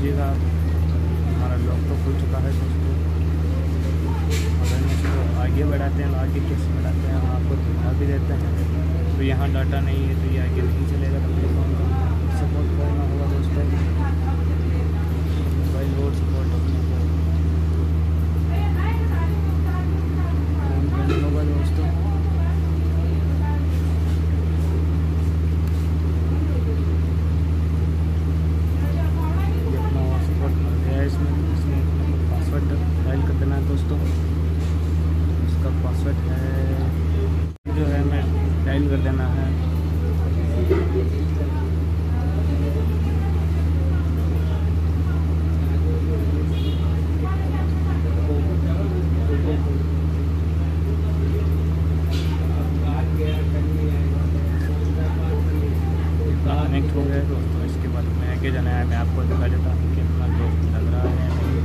लीजिएगा आप। हमारा लॉक तो खुल चुका है दोस्तों। अगर हम इसको आगे बढ़ाते हैं, आगे कैसे बढ़ाते हैं हम आपको दिखा भी देते हैं। तो यहाँ डाटा नहीं है तो ये आगे नहीं चलेगा, तो मेरे फ़ोन को सपोर्ट करना होगा दोस्तों। मोबाइल लोड सपोर्ट अपने को होगा दोस्तों। ये अपना हॉटस्पॉट है, इसमें पासवर्ड डायल कर देना है दोस्तों। इसका पासवर्ड है जो है मैं डायल कर देना है। कनेक्ट हो गया दोस्तों। इसके बाद मैं आगे जाना है, मैं आपको दिखा देता हूँ कि अपना लॉक लग रहा है नहीं।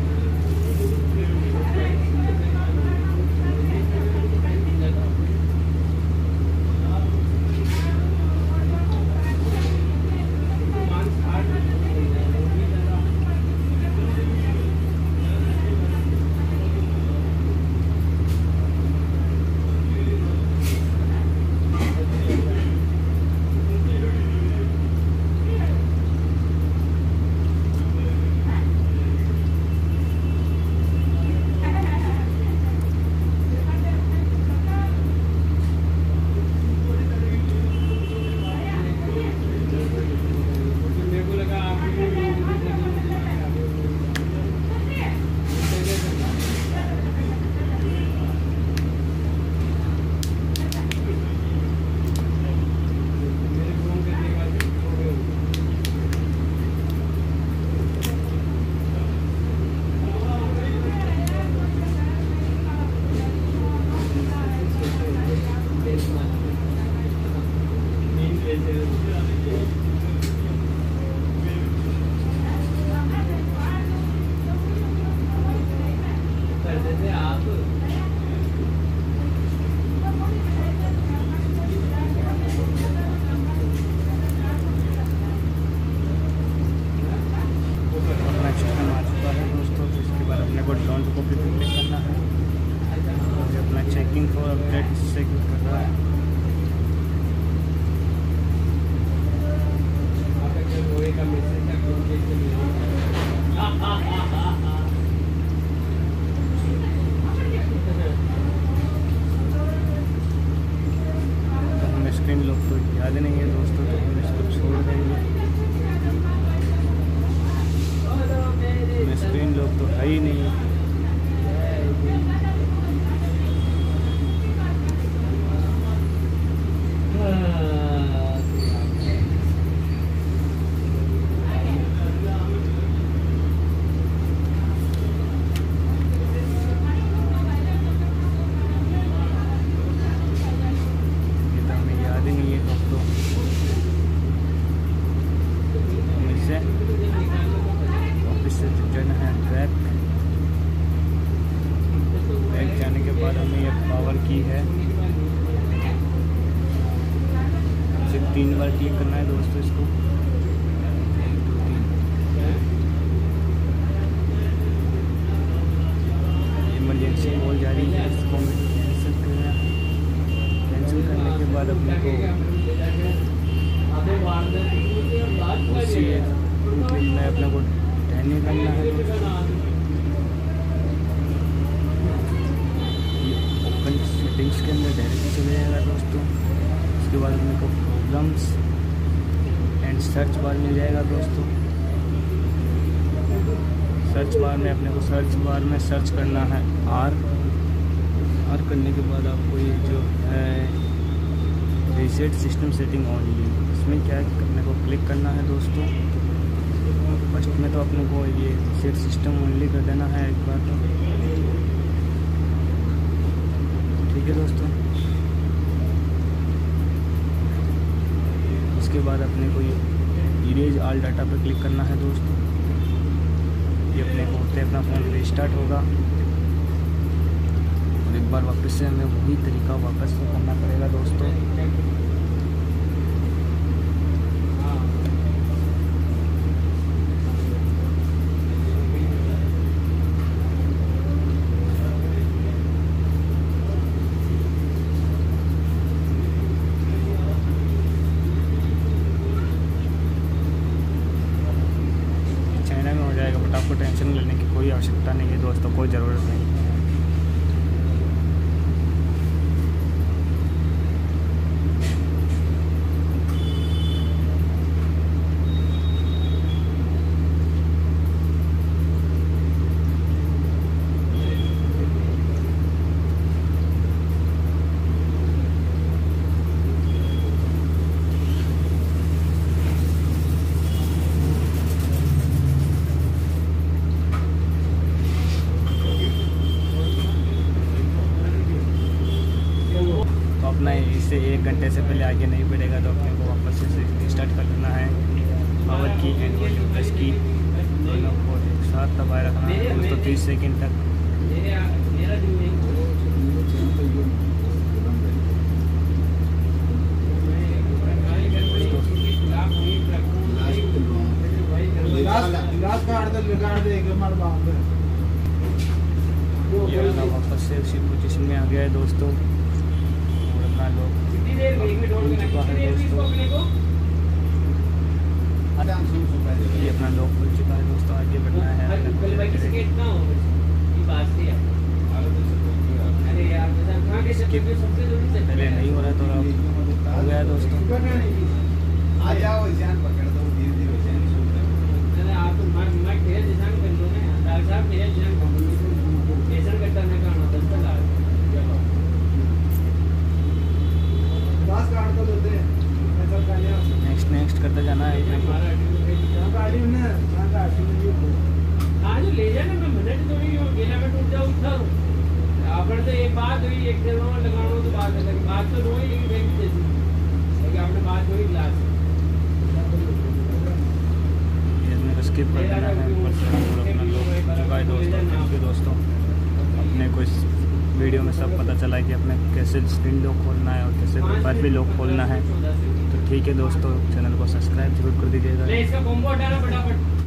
डोंट कॉपी पे क्लिक करना है। और अपना चेकिंग फॉर अपडेट से क्लिक कर रहा है। तो हमें स्क्रीन लॉक तो याद नहीं है दोस्तों, तो हम इसको छोड़ देंगे। स्क्रीन लॉक तो है ही नहीं। ये तो हमें याद ही नहीं है दोस्तों। से जाना है बैक जाने के बाद हमें ये पावर की है, इसे 3 बार क्लिक करना है दोस्तों। इसको 1 2 3 इमरजेंसी बोल जा रही है, इसको कैंसिल करना है। कैंसिल करने के बाद अपने को उसी में अपने को नहीं करना है। ओपन सेटिंग्स के अंदर डायरेक्ट चले जाएगा दोस्तों। उसके बाद अपने को प्रॉब्लम्स एंड सर्च बार मिल जाएगा दोस्तों। सर्च बार में अपने को सर्च बार में सर्च करना है आर करने के बाद आपको ये जो है रीसेट सिस्टम सेटिंग ओनली, इसमें क्या अपने को क्लिक करना है दोस्तों। फर्स्ट में तो अपने को ये सेट सिस्टम ओनली कर देना है एक बार तो, ठीक है दोस्तों। उसके बाद अपने को ये इरेज ऑल डाटा पर क्लिक करना है दोस्तों। ये अपने को होते अपना फ़ोन रीस्टार्ट होगा और एक बार वापस से हमें वही तरीका वापस से करना पड़ेगा दोस्तों। आपको टेंशन लेने की कोई आवश्यकता नहीं है दोस्तों, कोई ज़रूरत नहीं है। अपना इसे 1 घंटे से पहले आगे नहीं बढ़ेगा तो अपने को वापस से स्टार्ट कर लेना है। पावर की एंड वॉल्यूम प्लस की दोनों को एक साथ दबाए रखना है दोस्तों 30 सेकंड तक। ये वापस से उसी पोजीशन में आ गया है दोस्तों। लोग खुल चुका है दोस्तों, ये अपना लोग खुल चुका है दोस्तों। आगे बढ़ना है, पहले नहीं हो रहा तो अब हो गया दोस्तों। आ जाओ पकड़ दो नेक्स्ट करते जाना है। ले जाना मैं मिनट तो नहीं हो गेला में टूट जाओ उठा आपने तो एक बात हुई एक दिन में लगानो तो बात तो रोई लेकिन बैंक जैसी लेकिन आपने बात हुई क्लास ये मेरे स्किप कर देना है। अपना लोग दोस्तों अपने को इस वीडियो में सब पता चला है कि अपने कैसे स्क्रीन लॉक खोलना है और कैसे पेपर भी लॉक खोलना है। तो ठीक है दोस्तों, चैनल को सब्सक्राइब जरूर कर दीजिएगा। इसका कॉम्बो हटाना फटाफट।